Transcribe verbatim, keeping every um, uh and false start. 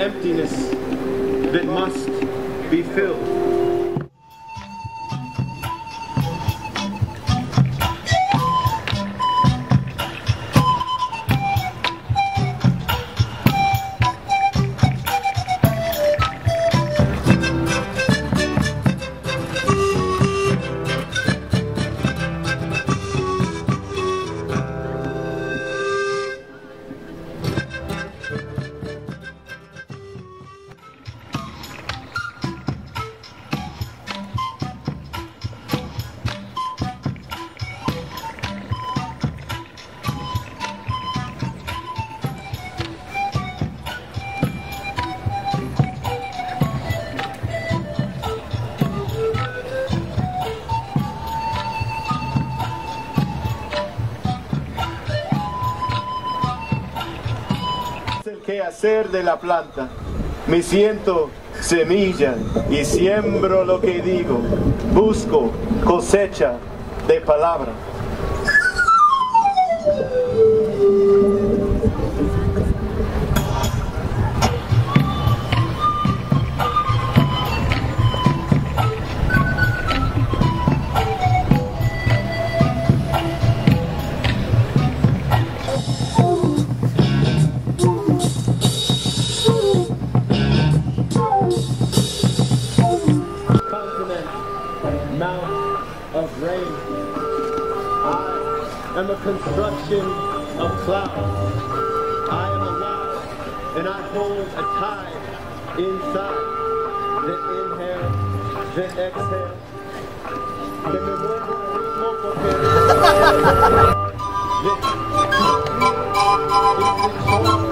emptiness that must be filled. Quehacer de la planta, me siento semilla y siembro lo que digo, busco cosecha de palabra. Of rain, I am a construction of clouds. I am alive and I hold a tide inside that inhale, that exhale. Que me muevo a ritmo porque this is the